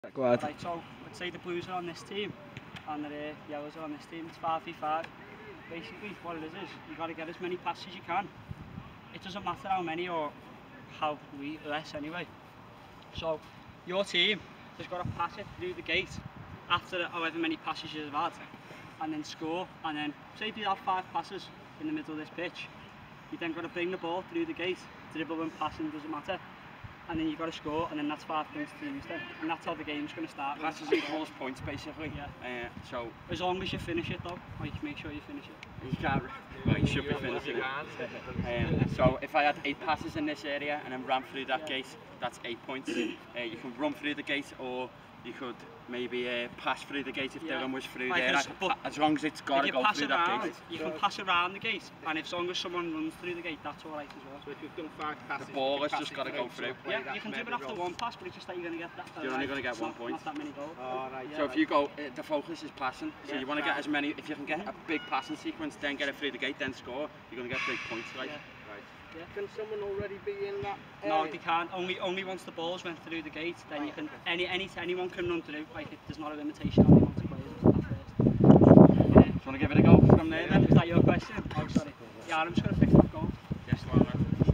Go ahead. Right, so let's say the Blues are on this team and the Yellows are on this team. It's 5v5. Basically, what it is you got to get as many passes as you can. It doesn't matter how many or how less anyway. So your team has got to pass it through the gate after however many passes you've had, and then score. And then say if you have 5 passes in the middle of this pitch, you then got to bring the ball through the gate, dribble and passing, doesn't matter. And then you've got to score, and then that's 5 points to lose then. And that's how the game's going to start. Passes equals points, basically. Yeah. So as long as you finish it though, like make sure you finish it. you can't. Well, you should be finishing it. So if I had 8 passes in this area and then ran through that gate, that's 8 points. You can run through the gate, or you could maybe pass through the gate if the one was through like there. As long as it's got to go through that gate. You can pass around the gate, and if as long as someone runs through the gate, that's alright as well. So if you've done 5 passes, the ball has just got to go through. Yeah, you can do it after 1 pass, but it's just that you're going to get that. You're only going to get 1 point. Not that many goals. Right. So if you go, the focus is passing. So you want to get as many. If you can get a big passing sequence, then get it through the gate, then score. You're going to get big points, right? Yeah. Can someone already be in that area? No, they can't. Only once the balls went through the gate, then you can. Anyone can run through. Like there's not a limitation on the amount of players at first. Do you want to give it a go from there then? Is that your question? Oh, sorry. Yeah, I'm just going to fix that goal. Yes, well,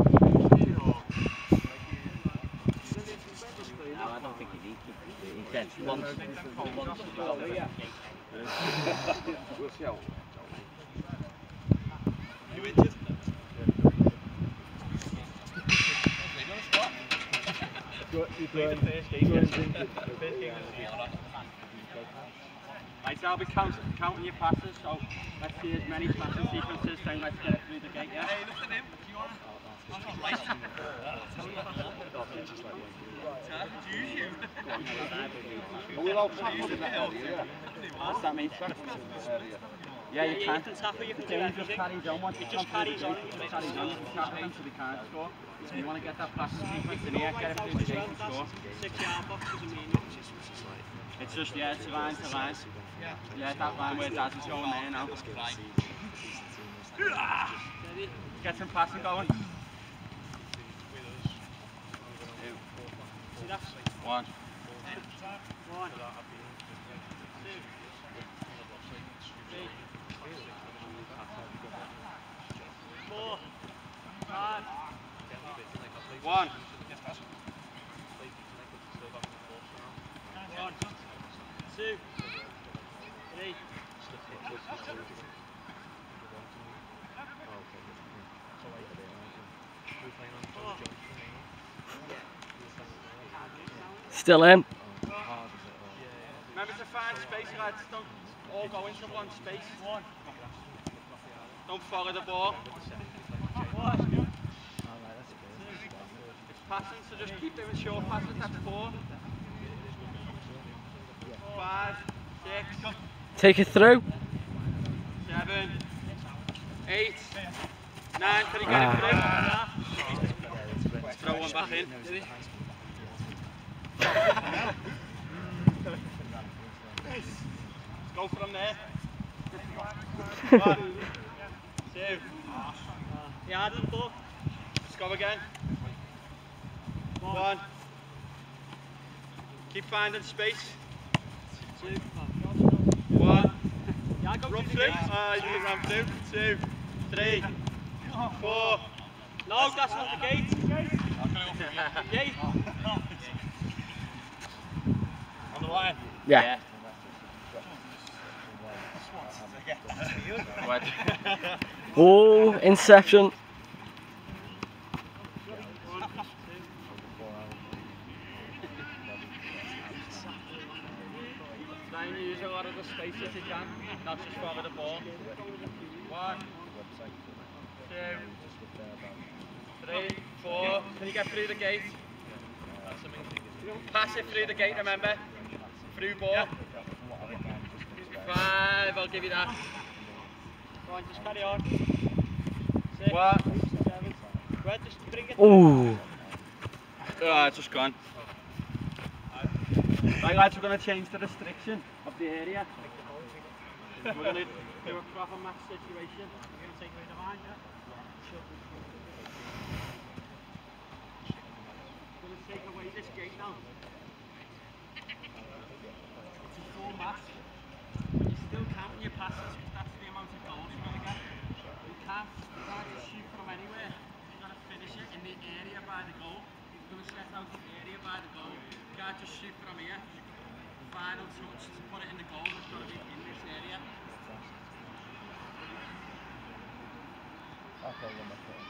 No, I don't think you need to. He said once. We'll see how. You injured? Right, so I'll be counting your passes, so let's see as many passing sequences, then let's get it through the gate, yeah? Hey, look at him. Do you want to? I'm not right. We'll all tackle in that area. What's that mean? Yeah, you can. You can tackle, you can do It everything. just carries on. It just carries on. It carries on. You tackle them so they can't score. So you want to get that passing sequence in here, get it through the gate and score. 6-yard box doesn't mean It's just, yeah, it's line to line. Yeah, that line where Dad's is going there now. Get some passing going. 1. 1, 2, 3, 4, 5. 1. 1, 2, 3. Still in. Remember to find space, lads. Don't all go into one space. 1. Don't follow the ball. It's passing, so just keep doing short passes. That's 4. 5, 6, Take it through. 7, 8, 9. Can you get it through? Let's throw one back in. Let's go from there. 1, 2. Yeah, I didn't look. Let's go again. 1. Keep finding space. 2. 1. Yeah, I got Run through through. the gate. You can run through. 2, 3, 4. No, that's not the gate. Gate. On the line. Yeah. What? Oh, Inception. Try and use a lot of the space if you can, not just follow the ball. 1, 2, 3, 4. Can you get through the gate? Pass it through the gate, remember? Through ball. 5, I'll give you that. Go on, just carry on. 1. 7. Right, just bring it. Ooh. Oh, it's just gone. Right lads, we're going to change the restriction of the area. We're going to do a proper match situation. We're going to take away the line, yeah? We're going to take away this gate now. pass. But you're still counting your passes because that's the amount of goals you're going to get. You can't just shoot from anywhere. You've got to finish it in the area by the goal. You're going to set out the area by the goal. You can't just shoot from here. Final touch to put it in the goal has got to be in this area. Okay, one more thing.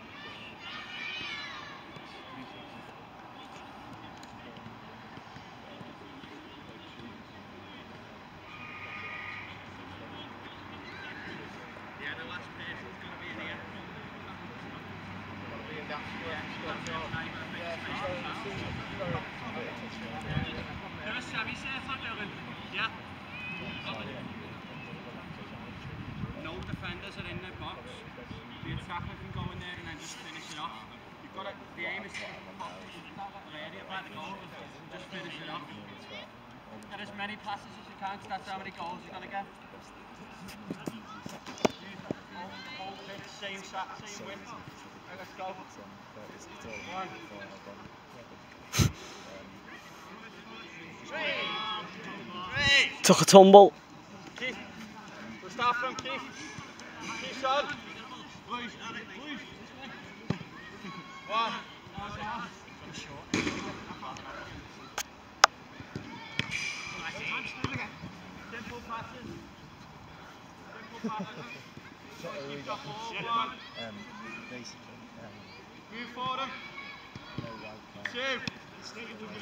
Yeah, the last person's going to be in here. Do a semi-circle, Dylan. Yeah. No defenders are in the box. The attacker can go in there and then just finish it off. You've got to, the aim is to pop the area by the goal and just finish it off. Get as many passes as you can because that's how many goals you're going to get. Whole pitch, same win. Right, let's go. One. Three. Took a tumble. Keith. We'll start from Keith. Keith's on. One. Simple passes. Simple passes. You've got ball. One. Basically, Move for him. no white card. 2.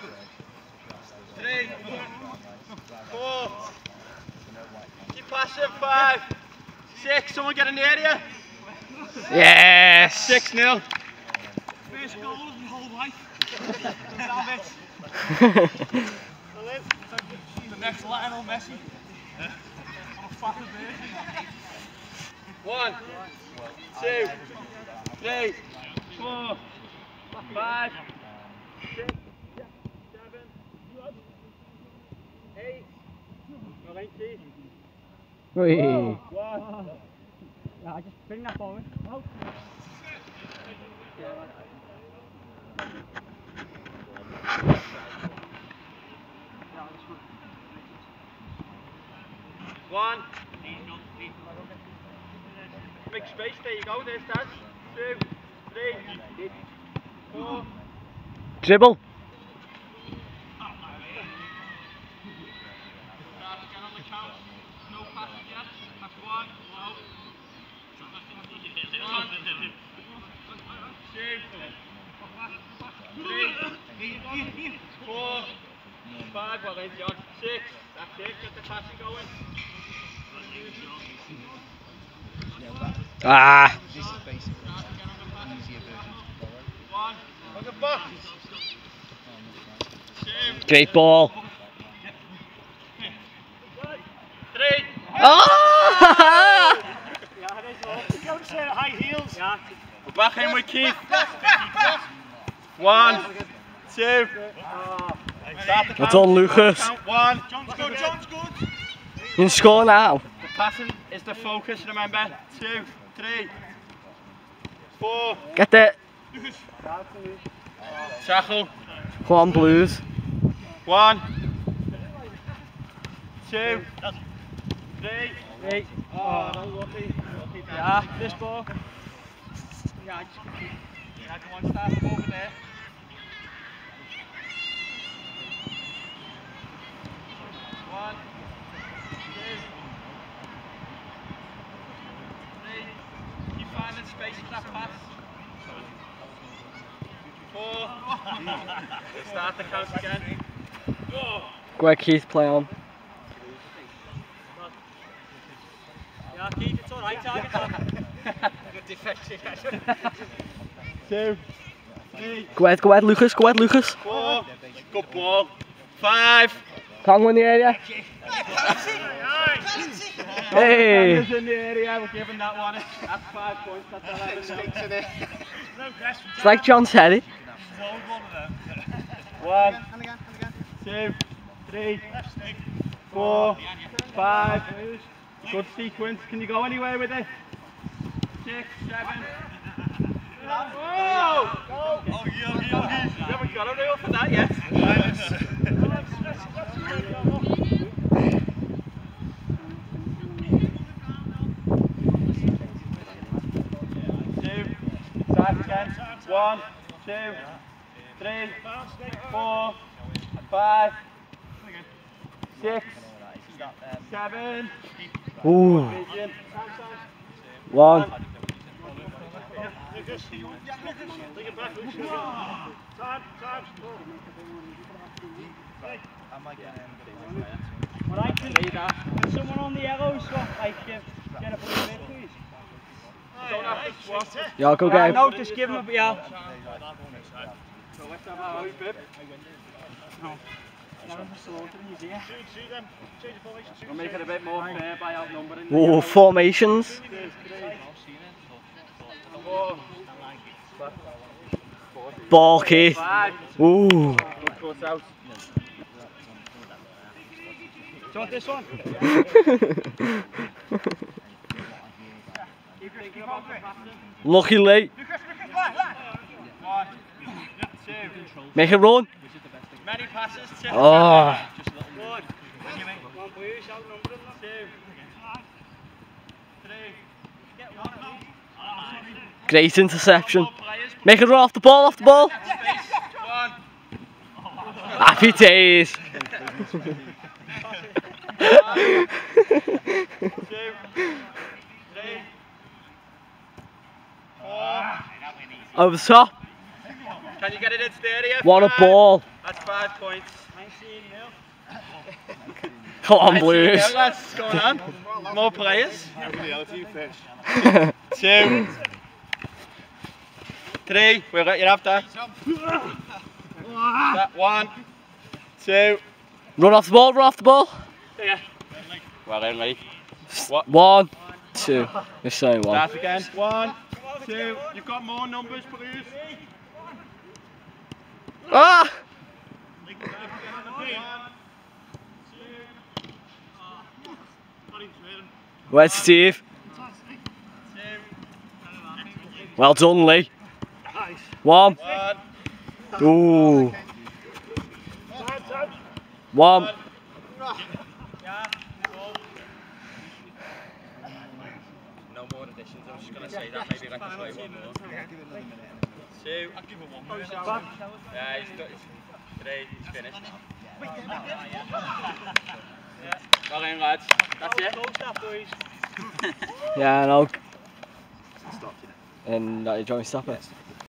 3. 4. Keep passing. 5. 6. Someone get in the area. Yes! 6-0. First goal of my whole life. The next Lionel Messi. On a fucking version. 1, 2, 3, 4, 5, 6, 7, 8. Well, 18. Whee. 1. Yeah, just bring that forward. Oh. One. Big space, there you go, there's that. 2, 3, 4. Dribble. Start again on the count. No passes yet. That's 1. Low. 1, 2, 3, 4, 5. Well, there's John. 6. That's it. Get the passing going. Ah. This is basically an easier version to follow. 1. On the box. 2. Great ball. 3. Oh! Don't say high heels. Yeah. We're back in with Keith. 1, 2. Start the Well count. done, Lucas. Count 1. John's good, John's good. You can score now. The passing is the focus, remember. 2, 3, 4. Get there. Tackle. Come on, Blues. 1, 2, 3. Oh, no, lucky. Yeah, this ball. Yeah, go on, start from over there. 1, 2, 3. Keep finding space for that pass. 4. Start the count again. Go ahead, Keith, play on. Yeah, Keith, it's alright, target on. Good defective. 2, 3, Go ahead, Lucas. Go ahead, Lucas. 4. Good ball. 5. Can't win the area. Hey. Defenders in the area, we're giving that one. That's 5 points. That's 11. It's like John said it. 1, 2, 3, 4, 5. Good sequence. Can you go anywhere with it? 6, 7. Oh! Oh, yogi. You haven't got a reel for that yet. 1, 2, 3, 4, 5, 6, 7. Ooh. Vision. 1. Lucas, take it back, Lucas. Time. What I can can someone on the yellow swap, like, get a blue bit, please? Yeah, I'll go Yeah, get no, him. just give him a, yeah. So let's have our own bib. No. That was a slaughter in his ear. See them. Change the formation. We'll make it a bit more fair by outnumbering. Oh, formations. 4, Ball key. 5. Ooh. Good cut out. Do you want this one? Lucky late. 1, 2. Make it run. Many passes. Oh. Good. One blues, outnumbering them. 2, 3. Great interception. More players. Make it run off the ball, Space. 1. Happy days. 2, 3, Over the top. Can you get it in stereo? What a 5. ball. That's 5 points. 19-0. Come on, Blues. What's going on? More players. 2, 3. We'll let you have that. 1, 2. Run off the ball, run off the ball. Yeah. Well in, Lee. What? 1, 2. Let's say 1. Start again. 1, 2. You've got more numbers, please. Ah! Where's Steve? Well done, Lee. 1. 1. Ooh. 1. No more additions. I was just going to say that. Maybe I can play one more. 2. I'll give him one more. Yeah, he's finished. Well in, lads. That's it. Yeah, no. And do you want me to stop it?